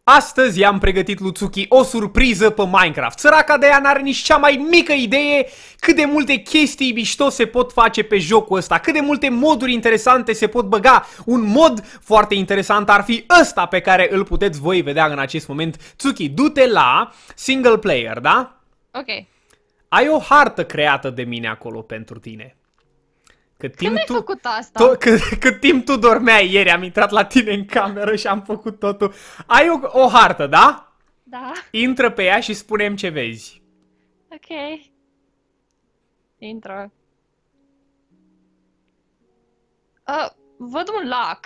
Astăzi i-am pregătit lui Tsuki o surpriză pe Minecraft. Săraca de ea n-are nici cea mai mică idee cât de multe chestii mișto se pot face pe jocul ăsta, cât de multe moduri interesante se pot băga. Un mod foarte interesant ar fi ăsta pe care îl puteți voi vedea în acest moment. Tsuki, du-te la single player, da? Ok. Ai o hartă creată de mine acolo pentru tine. Când ai făcut asta? Cât timp tu dormeai ieri, am intrat la tine în cameră și am făcut totul. Ai o hartă, da? Da. Intră pe ea și spune-mi ce vezi. Ok. Intră. Văd un lac.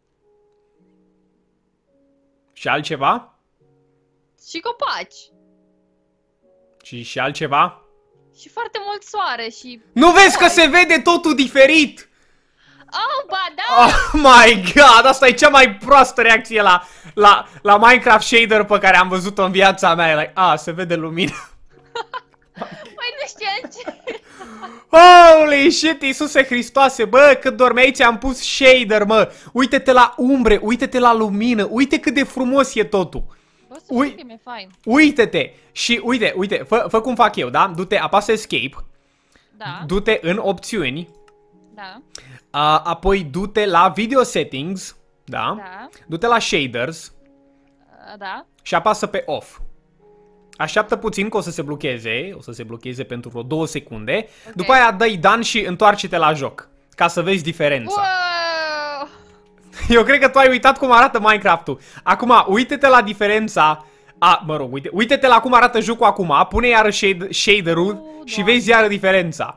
Și altceva? Și copaci. Și altceva? Și foarte mult soare și... Nu vezi că se vede totul diferit? Oh, ba da! Oh my god, asta e cea mai proastă reacție la Minecraft shader pe care am văzut-o în viața mea. E like, se vede lumină. Mai nu știam ce... Holy shit, Iisuse Hristoase, bă, cât dormeai ți-am pus shader, mă. Uite-te la umbre, uite-te la lumină, uite cât de frumos e totul. Bă, să știi că mi-e fain. Uite-te și uite, fă cum fac eu, da? Du-te, apasă escape. Da. Du-te în opțiuni. Da. Apoi du-te la video settings, da? Da. Du-te la shaders. Da. Și apasă pe off. Așteaptă puțin că o să se blocheze pentru vreo 2 secunde. Okay. După aia dă-i done și întoarce-te la joc, ca să vezi diferența. Wow! Eu cred că tu ai uitat cum arată Minecraft-ul. Acum, uite-te la diferența. Mă rog, uite-te la cum arată jocul acum. Pune iară shader-ul și vezi iară diferența.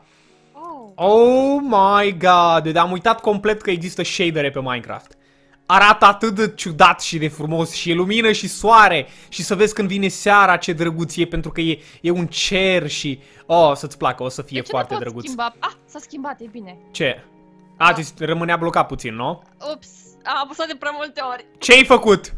Oh my god, am uitat complet că există shadere pe Minecraft. Arată atât de ciudat și de frumos și e lumină și soare. Și să vezi când vine seara ce drăguț e, pentru că e un cer și... să-ți placă, o să fie foarte drăguț. S-a schimbat, e bine. Ce? Ți rămânea blocat puțin, nu? Ups, am apăsat de prea multe ori. Ce-ai făcut?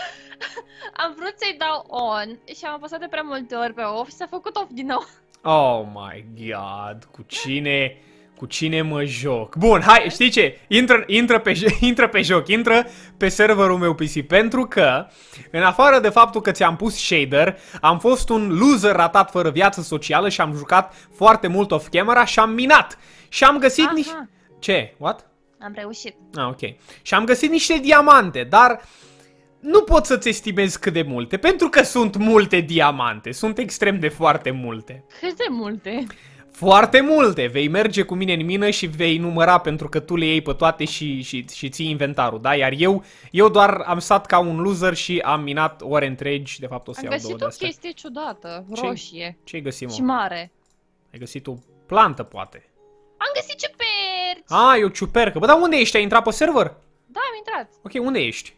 Am vrut să-i dau on și am apăsat de prea multe ori pe off și s-a făcut off din nou. Oh my god, cu cine mă joc? Bun, hai, știi ce? Intră pe joc, intră pe serverul meu PC, pentru că, în afară de faptul că ți-am pus shader, am fost un loser ratat fără viață socială și am jucat foarte mult off-camera și am minat. Și am găsit niște... Ce? What? Am reușit. Ok. Și am găsit niște diamante, dar... Nu pot să-ți estimez cât de multe, pentru că sunt multe diamante. Sunt extrem de foarte multe. Cât de multe? Foarte multe. Vei merge cu mine în mină și vei număra, pentru că tu le iei pe toate și ții inventarul, da? Iar eu doar am stat ca un loser și am minat ore întregi. De fapt o să iau 2 de astea. Am găsit o chestie ciudată, roșie. Ce-ai găsit, mă? Și mare. Ai găsit o plantă, poate. Am găsit ciuperci! E o ciupercă. Bă, dar unde ești? Ai intrat pe server? Da, am intrat. Ok, unde ești?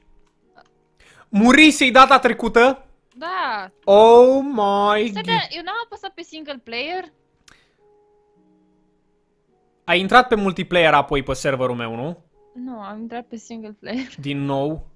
Murisei data trecută? Da. Oh my god. Eu n-am apăsat pe single player? Ai intrat pe multiplayer apoi pe serverul meu, nu? Nu, am intrat pe single player. Din nou?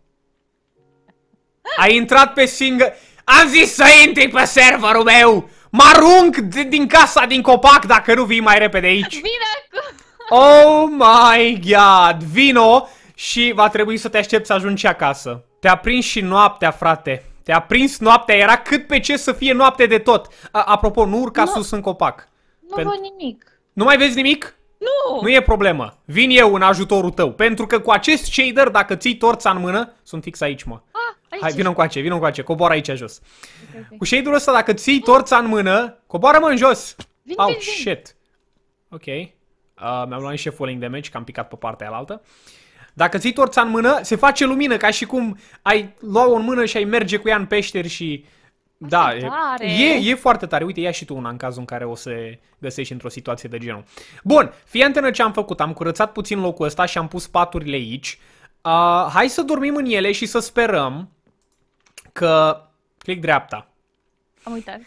Ai intrat pe single... Am zis să intri pe serverul meu! Mă arunc din casa, din copac, dacă nu vii mai repede aici. Vine acum! Oh my god! Vino și va trebui să te aștept să ajungi acasă. Te-a prins și noaptea, frate. Te-a prins noaptea, era cât pe ce să fie noapte de tot. Apropo, nu urca sus în copac. Nu văd nimic. Nu mai vezi nimic? Nu! Nu e problemă. Vin eu în ajutorul tău. Pentru că cu acest shader, dacă ții torța în mână, sunt fix aici, mă. Aici. Hai, vină încoace, coboară aici jos. Okay. Cu shaderul ăsta, dacă ții torța în mână, coboară-mă în jos. Vin. Shit. Ok. Mi-am luat niște falling damage, că am picat pe partea alaltă. Dacă ții torța în mână, se face lumină, ca și cum ai lua-o în mână și ai merge cu ea în peșteri și... Da, e foarte tare. Uite, ia și tu una în cazul în care o să găsești într-o situație de genul. Bun, fii atentă ce am făcut. Am curățat puțin locul ăsta și am pus paturile aici. Hai să dormim în ele și să sperăm că... Click dreapta. Am uitat.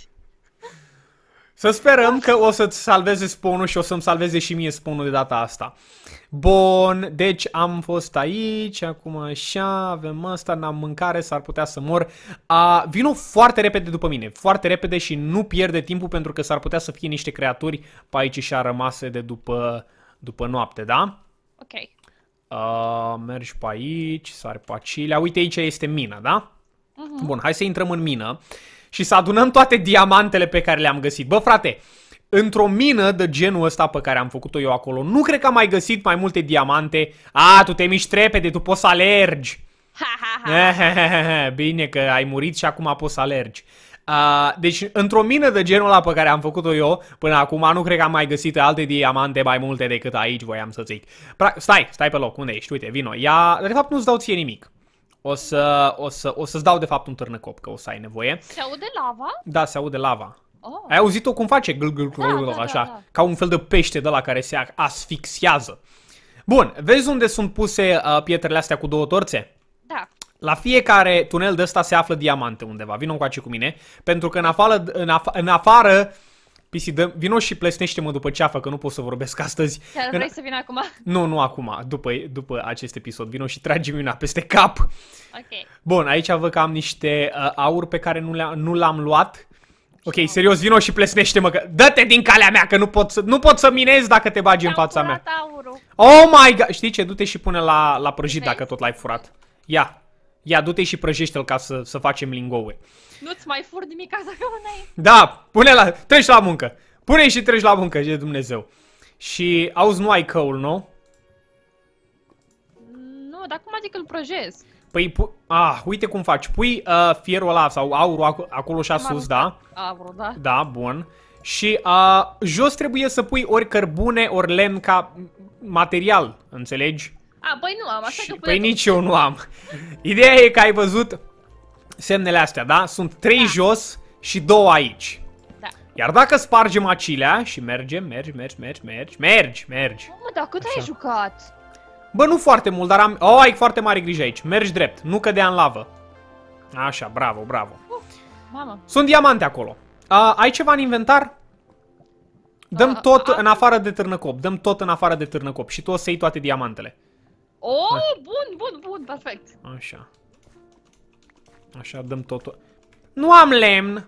Să sperăm că o să-ți salveze spawn-ul și o să-mi salveze și mie spawn-ul de data asta. Bun, deci am fost aici, acum așa, avem ăsta, n-am mâncare, s-ar putea să mor. Vino foarte repede după mine, foarte repede și nu pierde timpul, pentru că s-ar putea să fie niște creaturi pe aici și-a rămase de după noapte, da? Ok. Mergi pe aici, sari pe acilea. Uite, aici este mina, da? Bun, hai să intrăm în mină și să adunăm toate diamantele pe care le-am găsit. Bă, frate, într-o mină de genul ăsta pe care am făcut-o eu acolo, nu cred că am mai găsit mai multe diamante. A, tu te miști repede, tu poți să alergi. Bine că ai murit și acum poți să alergi. Deci, într-o mină de genul ăla pe care am făcut-o eu până acum, nu cred că am mai găsit alte diamante mai multe decât aici, voiam să zic. Stai pe loc, unde ești? Uite, vino. De fapt, nu-ți dau ție nimic. O să-ți dau, de fapt, un târnăcop, că o să ai nevoie. Se aude lava? Da, se aude lava. Oh. Ai auzit-o cum face? Așa, Da. ca un fel de pește de la care se asfixiază. Bun, vezi unde sunt puse pietrele astea cu două torțe? Da. La fiecare tunel de ăsta se află diamante undeva. Vino încoace cu mine, pentru că în afară vino și plesnește-mă după ceafă, că nu pot să vorbesc astăzi. Chiar vrei să vin acum? Nu acum, după acest episod. Vino și tragi-mi una peste cap. Ok. Bun, aici văd că am niște aur pe care nu l-am luat. Ok, serios, vino și plesnește-mă, că dă-te din calea mea, că nu pot să minez dacă te bagi în fața mea. Aurul. Oh my god, știi ce? Du-te și pune la prăjit dacă tot l-ai furat. Ia, du-te și prăjește-l ca să facem lingouri. Nu-ți mai fur nimic dacă nu ai. Da, treci la muncă. Pune și treci la muncă, de Dumnezeu. Și auzi, nu ai căul, nu? Nu, dar cum adică îl prăjesc? Păi, uite cum faci. Pui fierul ăla sau aurul acolo și sus, da? Aurul, da. Da, bun. Și jos trebuie să pui ori cărbune, ori lemn ca material, înțelegi? Băi nu am, așa că Păi nici eu nu am. Ideea e că ai văzut semnele astea, da? Sunt 3 jos și 2 aici. Da. Iar dacă spargem acilea și mergi. Mă, dar cât ai jucat? Bă, nu foarte mult, dar ai foarte mare grijă aici. Mergi drept, nu cădea în lavă. Așa, bravo. Mamă. Sunt diamante acolo. Ai ceva în inventar? Dăm tot în afară de târnăcop. Dăm tot în afară de târnăcop și tu o să iei toate diamantele. Oh, bun, perfect. Așa, dăm totul. Nu am lemn.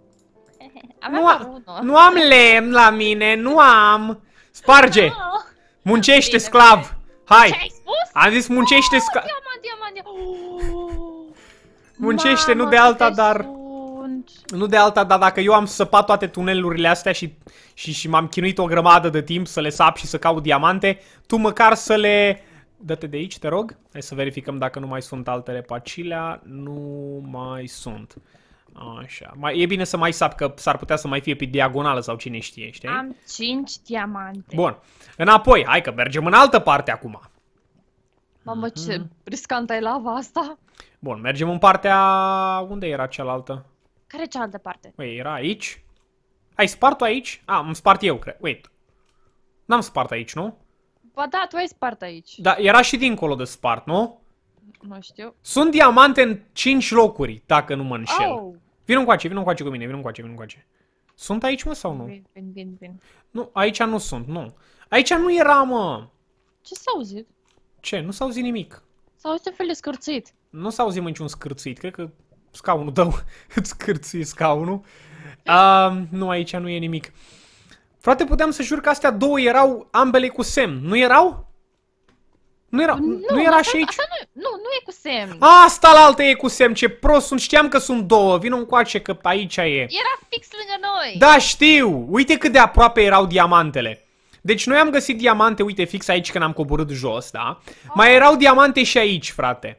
Nu am lemn la mine, nu am. Sparge. Muncește, Bine, sclav. Hai. Ce ai spus? Am zis muncește, sclav. Diamant. Muncește, Mamă, nu de alta, câte dar... sunt. Nu de alta, dar dacă eu am săpat toate tunelurile astea și m-am chinuit o grămadă de timp să le sap și să caut diamante, tu măcar să le... Dă-te de aici, te rog. Hai să verificăm dacă nu mai sunt altele pe acilea. Nu mai sunt. Așa. E bine să mai sap, că s-ar putea să mai fie pe diagonală sau cine știe, știi? Am 5 diamante. Bun. Înapoi. Hai că mergem în altă parte acum. Mamă, ce riscantă e lava asta. Bun, mergem în partea... Unde era cealaltă? Care e cealaltă parte? Ui, era aici? Ai spart-o aici? Am spart eu, cred. Wait. N-am spart aici, nu? Ba da, tu ai spart aici. Da, era și dincolo de spart, nu? Nu știu. Sunt diamante în 5 locuri, dacă nu mă înșel. Oh. Vino încoace cu mine, vino încoace. Sunt aici, mă, sau nu? Vin. Nu, aici nu sunt, nu. Aici nu era, mă. Ce s-a auzit? Ce? Nu s-a auzit nimic. S-a auzit un fel de scârțit. Nu s-a auzit niciun scârțit. Cred că scaunul tău îți scârție scaunul. Nu, aici nu e nimic. Frate, puteam să jur că astea două erau ambele cu semn. Nu erau? Nu era și aici? Nu e cu semn. Asta la altă e cu semn. Ce prost sunt. Știam că sunt două. Vino încoace că aici e. Era fix lângă noi. Da, știu. Uite cât de aproape erau diamantele. Deci noi am găsit diamante, uite, fix aici când am coborât jos, da? Mai erau diamante și aici, frate.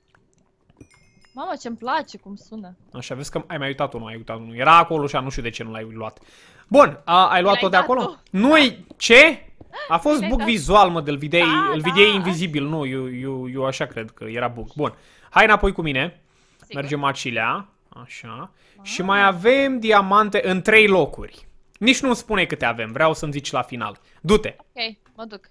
Mamă, ce-mi place cum sună. Așa, vezi că ai mai uitat unul, Era acolo și nu știu de ce nu l-ai luat. Bun, ai luat tot de acolo? Nu-i... Ce? A fost bug vizual, mă, îl vedeai invizibil. Nu, eu așa cred că era bug. Bun, hai înapoi cu mine. Sigur? Mergem acilea. Așa. Și mai avem diamante în 3 locuri. Nici nu-mi spune câte avem, vreau să-mi zici la final. Du-te. Ok, mă duc.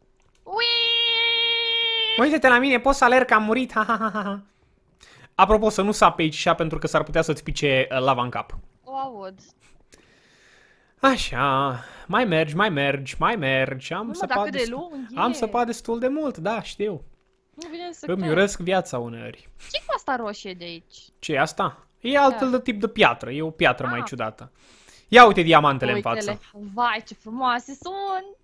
Uite-te la mine, poți să alerg că am murit. Apropo, să nu sapi aici pentru că s-ar putea să-ți pice lava în cap. O aud. Așa, mai mergi. Am săpat destul de mult, da, știu. Nu vine să Îmi urăsc viața uneori. Ce-i cu asta roșie de aici? Ce e asta? E altfel de tip de piatră, e o piatră mai ciudată. Ia uite diamantele în față. Vai, ce frumoase sunt!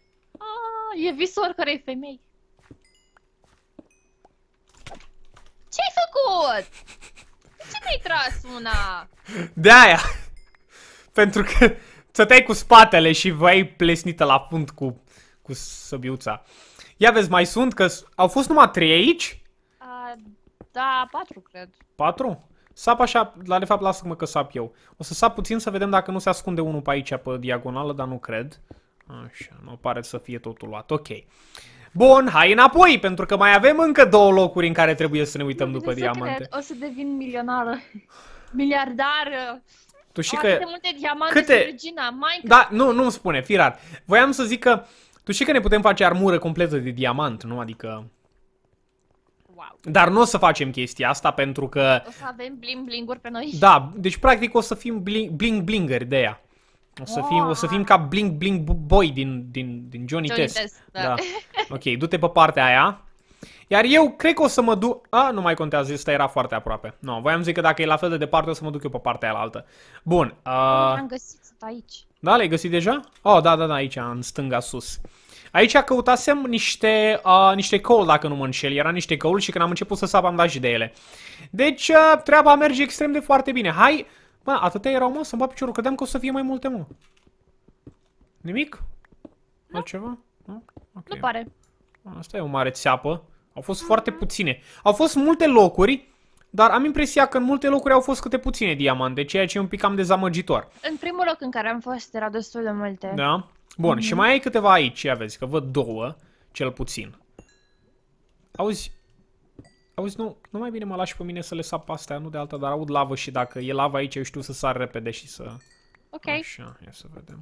E visul oricărei femei. Ce-ai făcut? De ce mi-ai tras una? De aia. Pentru că stăteai cu spatele și v-ai plesnită la fund cu săbiuța. Ia vezi, mai sunt, că au fost numai 3 aici? Da, 4 cred. 4? Sap așa, de fapt lasă-mă că sap eu. O să sap puțin să vedem dacă nu se ascunde unul pe aici, pe diagonală, dar nu cred. Așa, nu pare să fie totul luat, ok. Bun, hai înapoi, pentru că mai avem încă 2 locuri în care trebuie să ne uităm după diamante. O să devin milionară. Miliardară. Tu și Atât că... de multe diamante sunt regina. Da, nu-mi spune, fii rar. Voiam să zic că... Tu știi că ne putem face armură completă de diamant, nu? Adică... Wow. Dar nu o să facem chestia asta pentru că... O să avem bling-bling-uri pe noi. Da, deci practic o să fim bling-blingeri de ea. O să fim ca bling-bling boy din Johnny Test. Da. Ok, du-te pe partea aia. Iar eu cred că o să mă duc... nu mai contează, ăsta era foarte aproape. Nu, voiam zic că dacă e la fel de departe o să mă duc eu pe partea aia altă. Bun. Am găsit, sunt aici. Da, l-ai găsit deja? Oh, da, aici, în stânga sus. Aici căutasem niște coal, dacă nu mă înșel. Era niște coal și când am început să sap am dat și de ele. Deci, treaba merge extrem de foarte bine. Hai, bă, atâtea erau, mă, să-mi bat piciorul. Credeam că o să fie mai multe, mă. Nimic? Altceva? Nu? Okay. Nu pare. Asta e o mare țeapă. Au fost foarte puține. Au fost multe locuri, dar am impresia că în multe locuri au fost câte puține diamante, ceea ce e un pic cam dezamăgitor. În primul loc în care am fost era destul de multe. Da? Bun, și mai ai câteva aici, ia vezi, că văd 2, cel puțin. Auzi, nu mai bine mă lași pe mine să le sap astea, nu de alta, dar aud lavă și dacă e lavă aici, eu știu să sar repede și să... Ok. Așa, ia să vedem.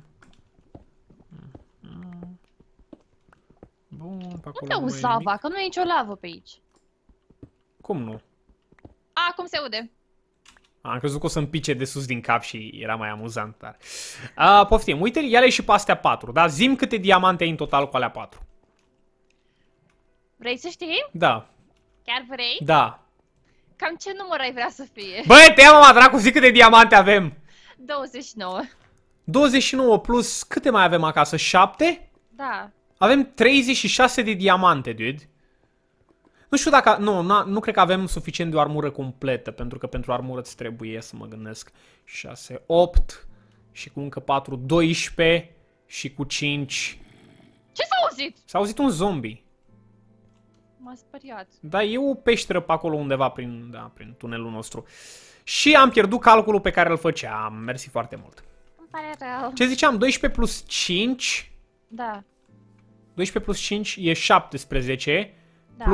Bun, pe acolo Unde auzi lava? Că nu e nicio lavă pe aici. Cum nu? Cum se aude? Am crezut că o să-mi pice de sus din cap și era mai amuzant, dar... Poftim, uite, ia-le și pe astea 4, da? Zi-mi câte diamante ai în total cu alea 4. Vrei să știi? Da. Chiar vrei? Da. Cam ce număr ai vrea să fie? Băi, te ia mama dracu, zi câte diamante avem! 29. 29 plus, câte mai avem acasă? 7? Da. Avem 36 de diamante, dude. Nu știu dacă... Nu cred că avem suficient de o armură completă, pentru că pentru armură îți trebuie să mă gândesc. 6, 8 și cu încă 4, 12 și cu 5... Ce s-a auzit? S-a auzit un zombie. M-a speriat. Da, e o peșteră pe acolo undeva prin tunelul nostru. Și am pierdut calculul pe care îl făceam. Mersi foarte mult. Îmi pare rău. Ce ziceam? 12 plus 5... Da. 12 plus 5 e 17. Da.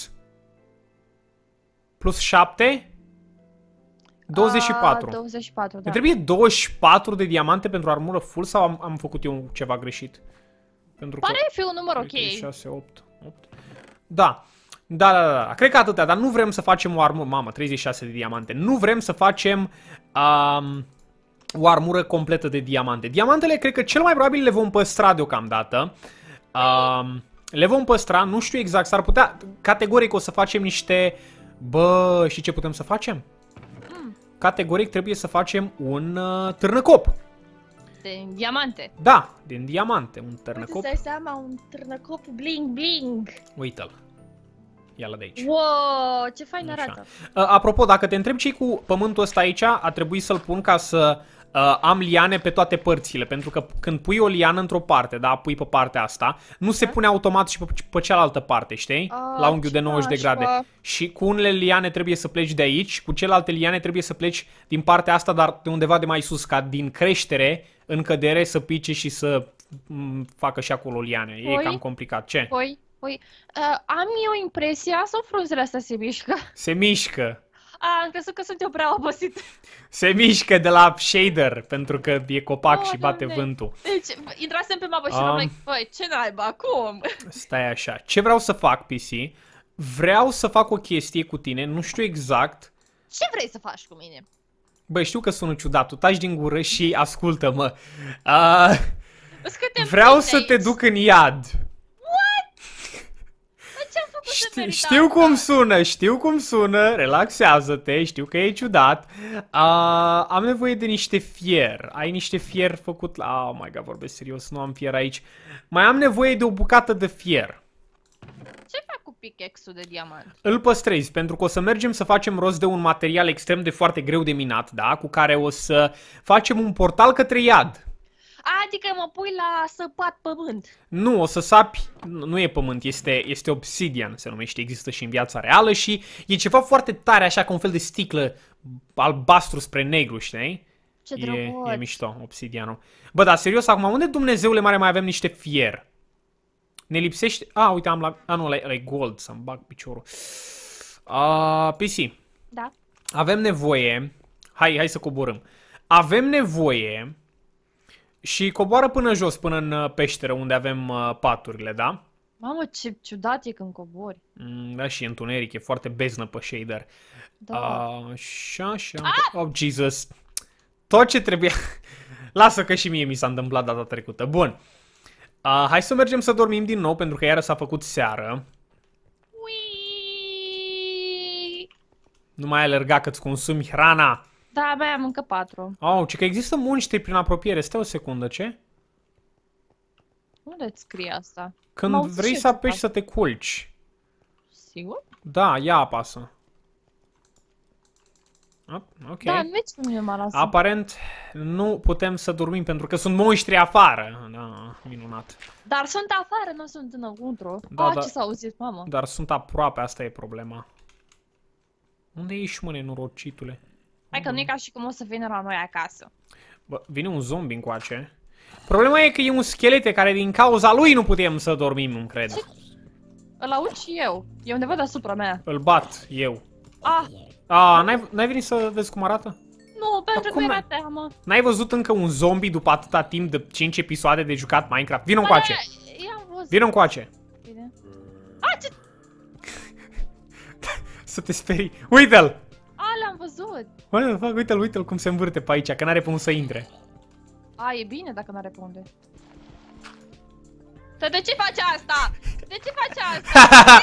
Plus 7? 24. 24, da. Ne trebuie 24 de diamante pentru armură full sau am făcut eu ceva greșit? Pentru pare că... fi un număr ok. 6, 8. Da. Da. Cred că atâtea, dar nu vrem să facem o armură... Mamă, 36 de diamante. Nu vrem să facem o armură completă de diamante. Diamantele cred că cel mai probabil le vom păstra deocamdată. Le vom păstra, nu știu exact, s-ar putea, categoric o să facem niște... Bă, și ce putem să facem? Categoric trebuie să facem un târnăcop. Din diamante. Da, din diamante, un târnăcop. Uite, să-i seama, un târnăcop bling-bling. Uită-l. Ia-l de aici. Wow, ce fain arată. Apropo, dacă te întreb ce cu pământul ăsta aici, a trebuit să-l pun ca să am liane pe toate părțile. Pentru că când pui o liană într-o parte, da, pui pe partea asta, nu se pune automat și pe cealaltă parte, știi? La unghiul de 90 de grade. Și cu unele liane trebuie să pleci de aici, cu celelalte liane trebuie să pleci din partea asta, dar de undeva de mai sus, ca din creștere în cădere să pice și să facă și acolo liane. E cam complicat. Ce? Am eu impresia sau frunzele astea se mișcă? Se mișcă. Am crezut că sunt eu prea obosit. Se mișcă de la shader, pentru că e copac și bate vântul. Deci, intrasem pe mapă și eram like, băi, ce naiba, cum? Stai așa, ce vreau să fac, PC? Vreau să fac o chestie cu tine, nu știu exact. Ce vrei să faci cu mine? Băi, știu că sună ciudat, tu taci din gură și ascultă-mă. Vreau să te duc în iad. Știu cum sună, relaxează-te, știu că e ciudat. Am nevoie de niște fier. Ai niște fier făcut la... Oh my god, vorbesc serios, nu am fier aici. Mai am nevoie de o bucată de fier. Ce fac cu pickaxe-ul de diamant? Îl păstrezi, pentru că o să mergem să facem rost de un material extrem de foarte greu de minat, da? Cu care o să facem un portal către iad. Adică mă pui la săpat pământ. Nu, o să sapi, nu e pământ, este obsidian, se numește, există și în viața reală și e ceva foarte tare, așa ca un fel de sticlă albastru spre negru, știi? Ce drăguț. E mișto, obsidianul. Bă, dar serios, acum, unde Dumnezeule mare mai avem niște fier? Ne lipsește... uite, am la... nu, ăla e gold, să-mi bag piciorul. PC. Da. Avem nevoie... Hai să coborâm. Avem nevoie... Și coboară până jos, până în peșteră, unde avem paturile, da? Mamă, ce ciudat e când cobori. Da, și întuneric, e foarte beznă pe shader. Da. Așa. Oh, Jesus. Tot ce trebuia... Lasă că și mie mi s-a întâmplat data trecută. Bun. Hai să mergem să dormim din nou, pentru că iară s-a făcut seară. Ui! Nu mai alerga că-ți consumi hrana. Da, abia am încă 4. Ce că există monștri prin apropiere. Stai o secundă, ce? Unde-ți scrie asta? Când vrei să apeși să te culci. Sigur? Da, ia apasă. Ok. Da, nici nu m-a lasat. Aparent nu putem să dormim pentru că sunt monștri afară. Da, minunat. Dar sunt afară, nu sunt înăuntru. Da, Ce s-a auzit, mamă? Dar sunt aproape, asta e problema. Unde ești, mă, nenorocitule? Hai că nu e ca și cum o să vină la noi acasă. Bă, vine un zombie încoace. Problema e că e un schelete care din cauza lui nu putem să dormim, nu cred. Ce? Îl aud și eu. E undeva deasupra mea. Îl bat eu. N-ai venit să vezi cum arată? Nu, pentru că era teamă. N-ai văzut încă un zombie după atâta timp de 5 episoade de jucat Minecraft? Vino încoace. Vino încoace. Bine. Ce? Să te sperii. Uite-l! L-am văzut. Uite-l cum se învârte pe aici, că n-are pe unde să intre. E bine dacă n-are pe unde. De ce faci asta? De ce faci asta?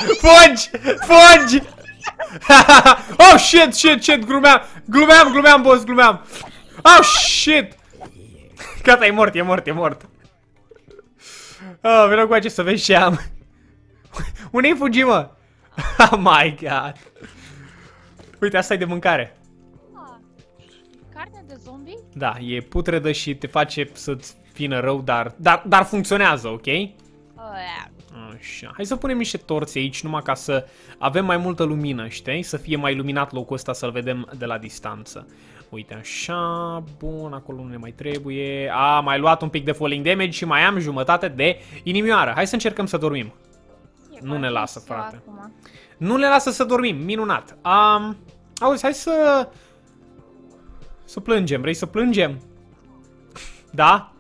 Fugi! Oh, shit, glumeam, boss, glumeam. Oh, shit! Gata, e mort. Vreau cu acest să vezi ce am. Unde-i fugi, mă? Oh my god. Uite, asta e de mâncare. Carne de zombie? Da, e putredă și te face să-ți vină rău, dar funcționează, ok? Așa, hai să punem niște torțe aici, numai ca să avem mai multă lumină, știi? Să fie mai luminat locul ăsta, să-l vedem de la distanță. Uite, așa, bun, acolo nu ne mai trebuie. Mai luat un pic de falling damage și mai am jumătate de inimioară. Hai să încercăm să dormim. Nu ne lasă, frate. Nu ne lasă să dormim, minunat. Auzi, hai să plângem, vrei să plângem? Da?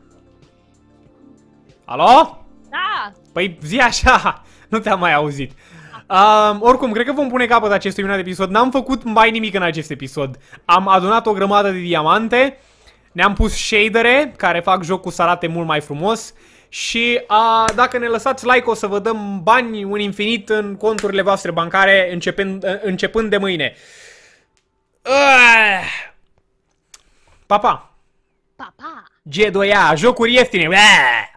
Alo? Da! Păi zi așa, nu te-am mai auzit. Oricum, cred că vom pune capăt acestui minunat episod. N-am făcut mai nimic în acest episod. Am adunat o grămadă de diamante. Ne-am pus shadere care fac jocul să arate mult mai frumos. Și dacă ne lăsați like, o să vă dăm bani un infinit în conturile voastre bancare începând de mâine. Pa, pa! Pa, pa! G2A, jocuri ieftine!